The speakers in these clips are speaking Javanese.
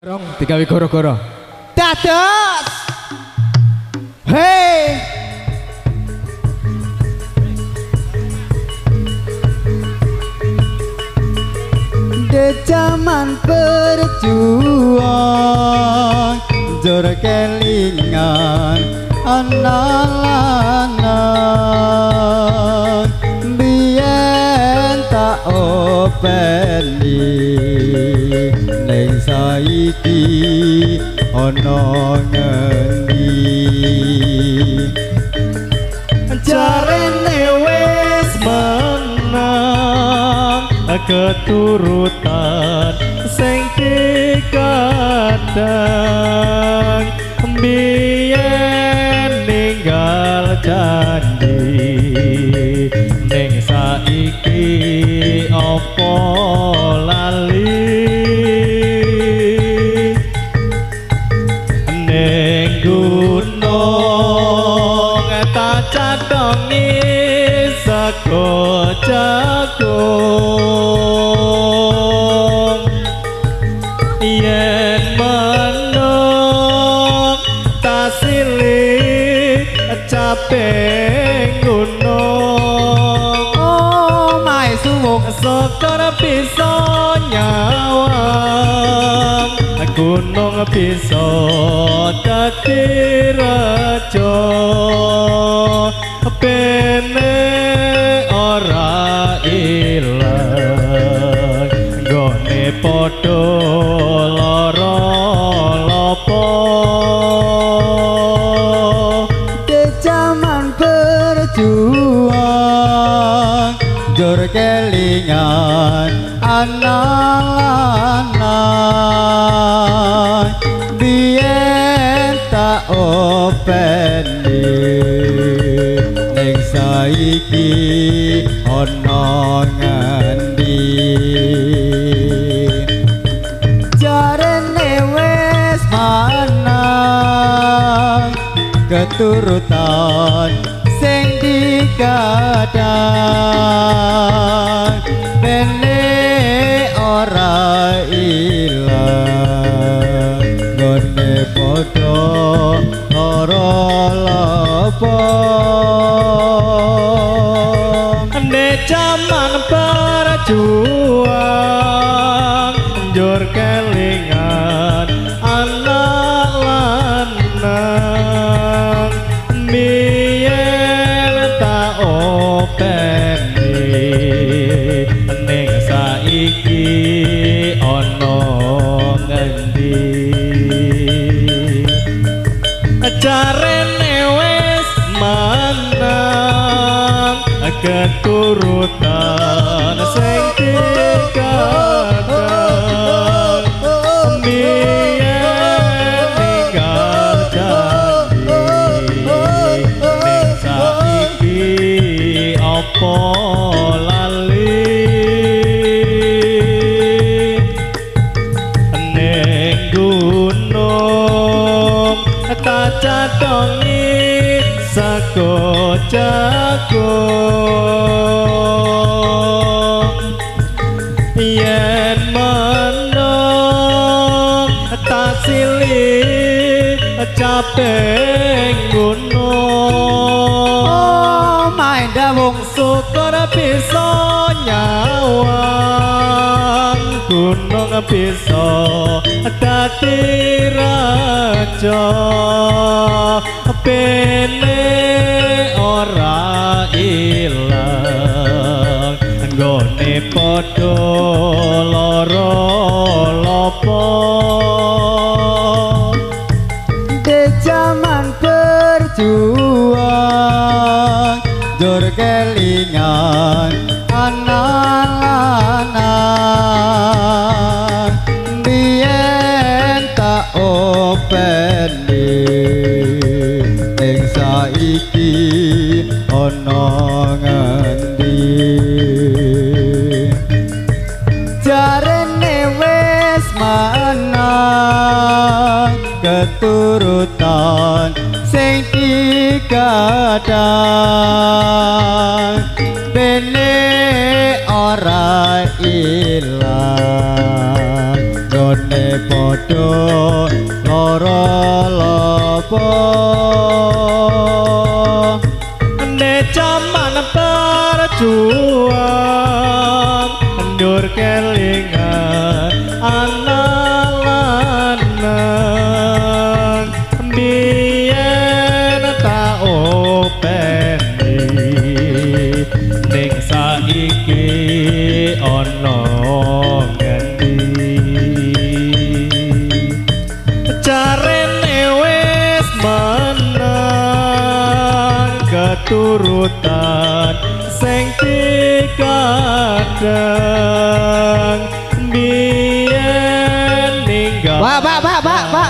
Rong digawe goro-goro. Dados. Hei. Di zaman berjuang jor kelingan anak lanang biyen tak openi ning saiki ana ngendi jarene wis menang keturutan sing dikadang biyen ninggal janji ning saiki apa lali ning gunung tak catongi saka jagung yen menung tak silih capek gunung oh my suwung saka bisa nyawang gunung bisa dadi raja bene ora ilang gone padha lara lopo di zaman berjuang jor kelingan anak biyen tak openi ning saiki ana ngendi jarene wis manang keturutan sing dikadang bene ora ilang ngene padha ora lopo nek jaman berjuang njur kelingan anak lanang biyen tak openi ning saiki ana ngendi jarene wis manang keturutan sing dikadang biyen ninggal janji ning saiki apa lali ning gunung tak catongi saka jagung yen menung tak silih capek gunung oh my dawung syukur bisa nyawang gunung bisa dadi raja bene ora ilang nggone padha lara lopo di zaman berjuang jor kelingan anak lanang biyen tak openi ning saiki ana ngendi jarene wis manang keturutan sing dikadang bene ora ilang gone padha podo lara lopo ne jaman perjuang ndur kelingan ana-lanang biyen tak openi ning saiki ana ngendi jarene wis menang keturutan sing dikadang biyen ninggal Pak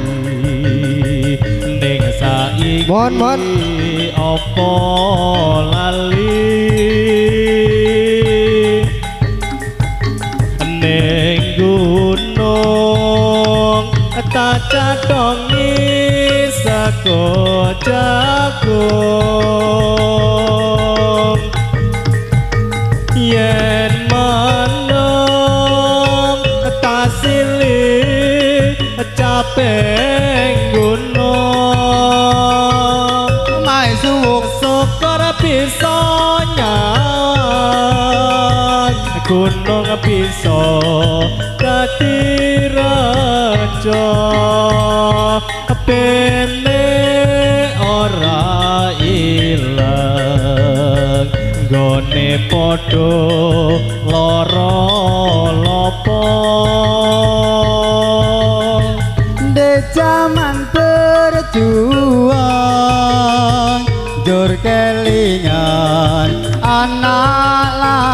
ning saiki Mon apa lali ning gunung tak cadongi saka jagung yen manung tak silih capek gunung mai suwung syukur bisa nyawang gunung bisa dadi raja bene ora ilang gone padha lara lopo de jaman berjuang jur kelingan anak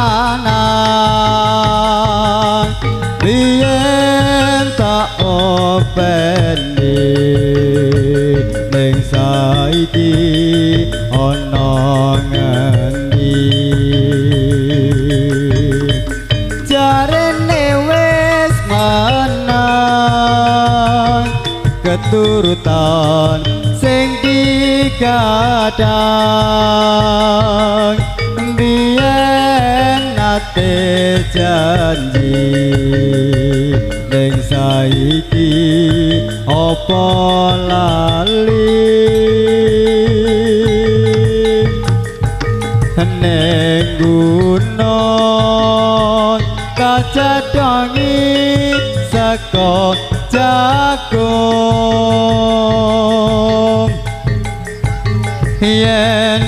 lanang biyen tak openi ning saiki ana ngendi jarene wis menang keturutan sing dikadang biyen nate janji ning saiki apa lali ning gunung kacadongi saka jagung yen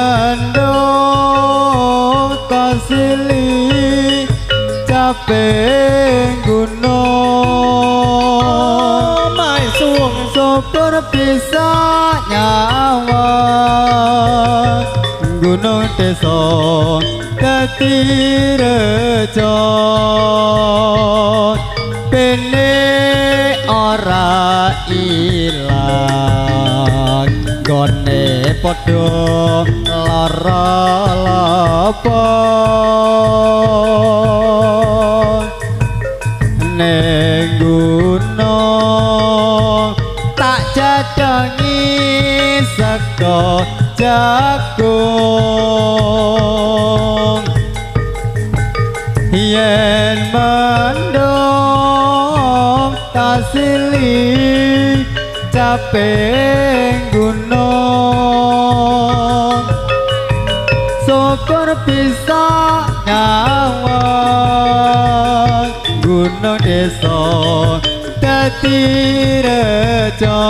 mendung kasili capek gunung mai suwung syukur bisa nyawang gunung desa dadi reja bene ora ilang gone padha lara lopo ning gunung tak jadongi saka jagung yen mendung tasili capek gunung syukur bisa nyawang gunung desa dadi reja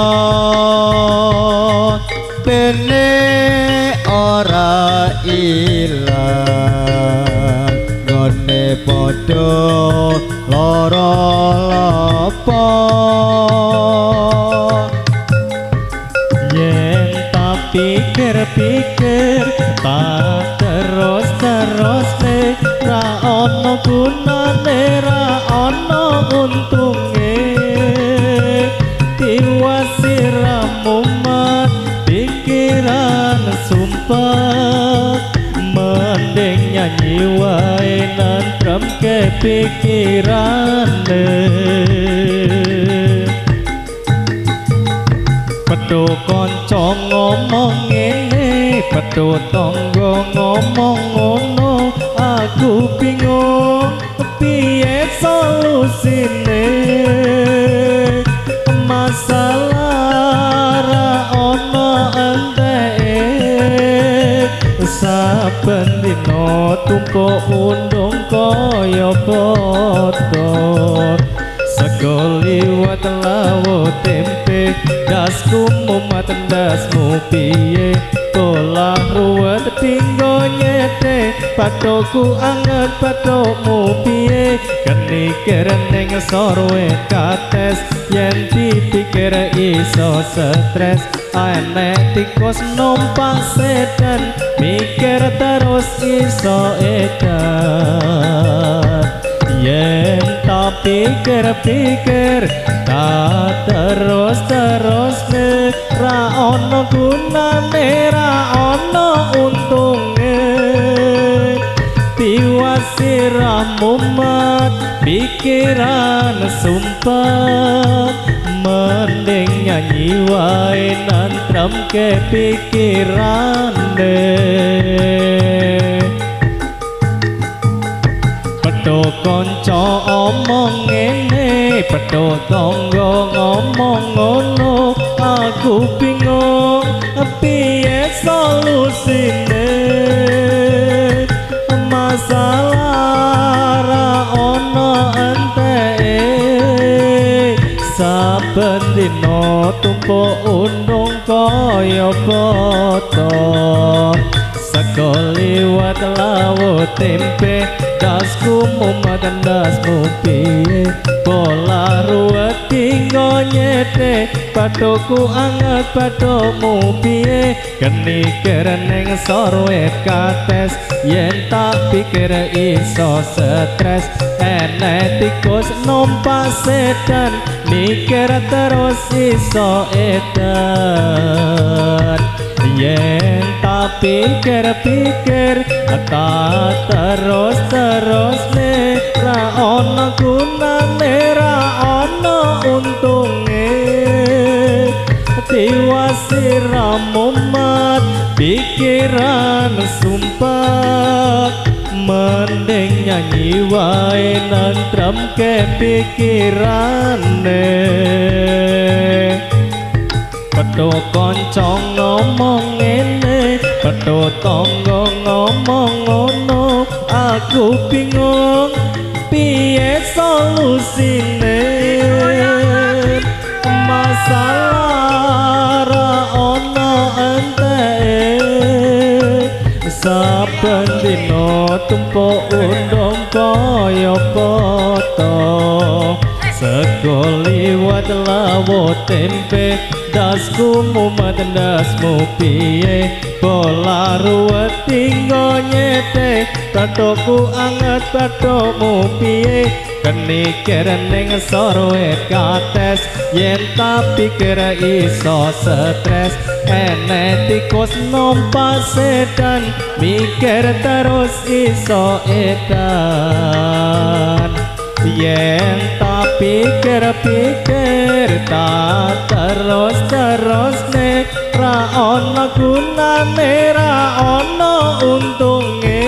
bene ora ilang gone padha lara lopo yen tak pikir-pikir tak terus ra ono gunane ra ono untunge tiwasiramu mat pikiran sumpah mending nyanyi wae nantrem ke pikirane Pedo kanca ngomong ngene pedo tangga ngomong ngono aku bingung piye solusine saben dina tumpuk undung kaya padha sego liwat lawo tempe dasku mumat dasmu piye tolah ruwet tinggo nyete patoku anget patokmu piye kenikir ning sorwe kates yen dipikir iso stres enek tikus numpak sedan mikir terus iso edan yen tak pikir-pikir tak terus ra ono gunane ra ono untunge tiwas sirahmu mat pikiran sumpah mending nyanyi wae nantrem ke pikirane pedho kanca omong ngene pedho tangga ngomong ngono aku bingung piye solusine masalah ra ono enteke saben dina tumpuk undung kaya padha sego liwat lawo tempe dasku mumat dasmu piye pola ruwet tinggo nyete patoku anget patokmu piye kenikir ning sorwe kates yen tak pikir iso stres enek tikus numpak sedan mikir terus iso edan yen tak pikir-pikir tak terus ne ra ono gunane ra ono untunge tiwas siramu mat pikiran sumpah mending nyanyi wae nantrem ke pikirane pedho kanca ngomong ngene pedho tangga ngomong ngono aku bingung piye solusine masalah ra ono enteke saben dina tumpuk undung kaya padha sego liwat lawo tempe dasku mumat dasmu piye pola ruwet tinggo nyete patoku anget patokmu piye kenikir ning sorwe kates yen tak pikir iso stres enek tikus numpak sedan mikir terus iso edan yen tak pikir-pikir tak terus ne ra ono gunane ra ono untunge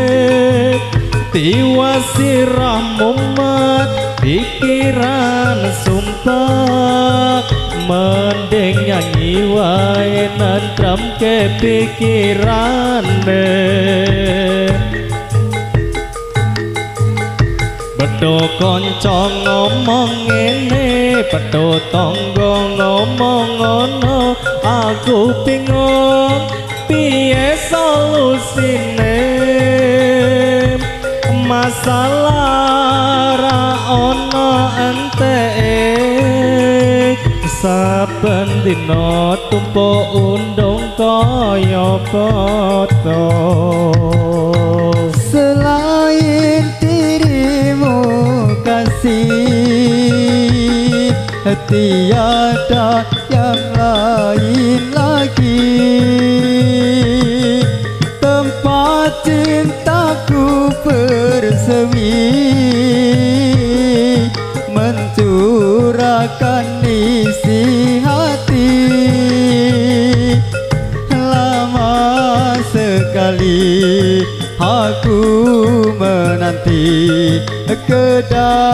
tiwas sirahmu mat pikiran sumpah mending nyanyi wae nantrem ke pikirane pedho kanca ngomong ngene pedho tangga ngomong ngono aku bingung piye solusine masalah ra ono enteke saben dina tumpuk undung kaya padha selain dirimu kasih tiada yang lain lagi tempat cintaku bersemi mencurahkan isi hati lama sekali aku menanti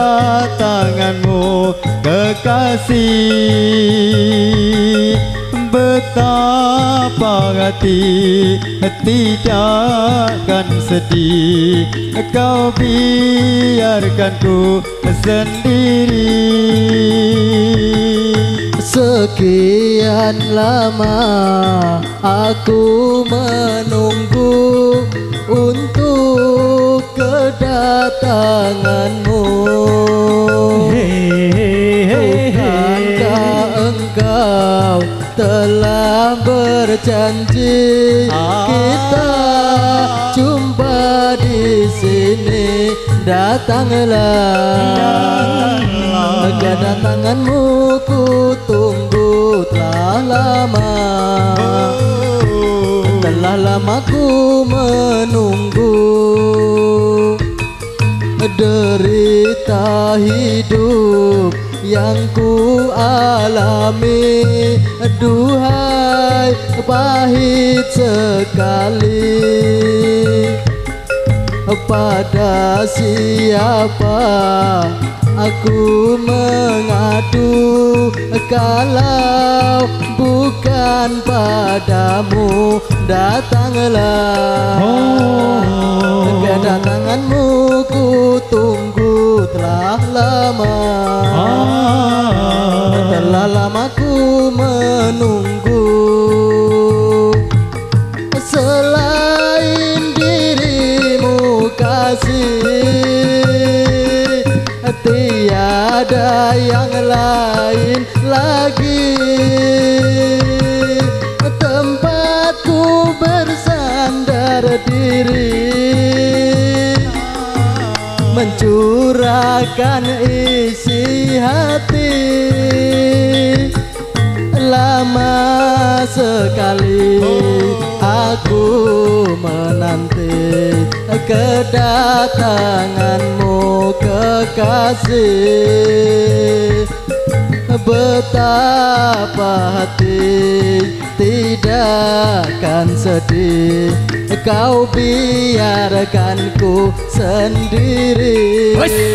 kedatanganmu kekasih betapa hati tidak akan sedih kau biarkan ku sendiri. Sekian lama aku menunggu untuk kedatanganmu. Bukankah engkau telah berjanji kita jumpa di sini? Datanglah, kedatanganmu ku tunggu telah lama. Telah lama ku menunggu, derita hidup yang ku alami, duhai pahit sekali. Pada siapa aku mengadu kalau bukan padamu? Datanglah, kedatanganmu ku tunggu telah lama. Telah lama ku menunggu, selain dirimu kasih tiada yang lain lagi. Tempatku bersandar diri, mencurahkan isi hati. Lama sekali aku menanti kedatanganmu kekasih. Betapa hati tidak akan sedih kau biarkan ku sendiri.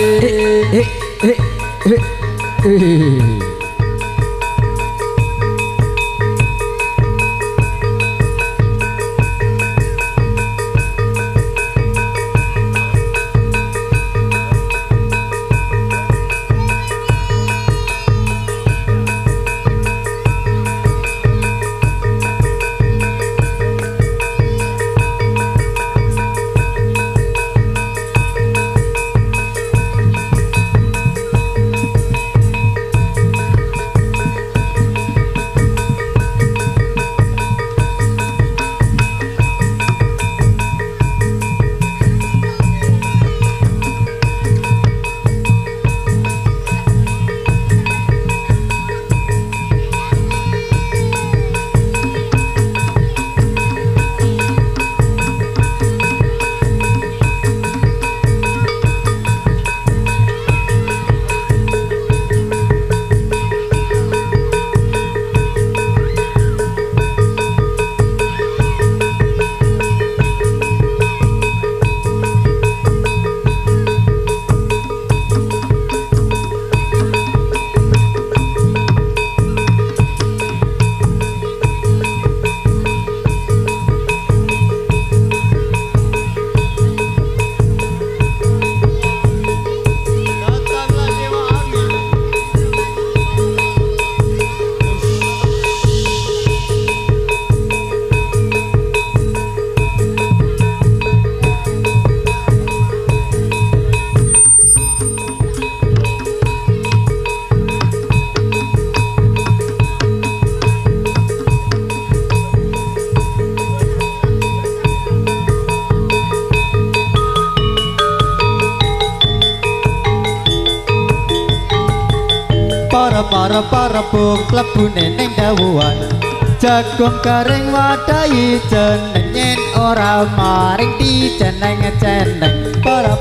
Para bung klebu neneng dawuhan jagung garing wadahi jenengen ora maring di jeneng jeneng. Para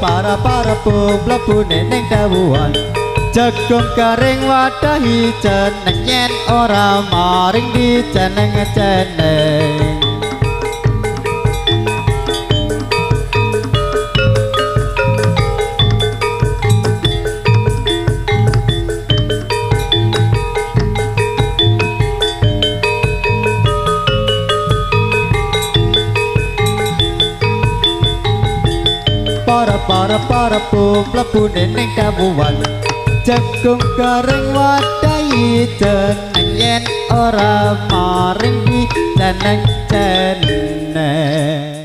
bung klebu neneng dawuhan jagung garing wadahi jenengen ora maring di jeneng jeneng. para pu plebu neneng kamuwan jagung garing wadai jeneng yen ora maring jeneng jeneng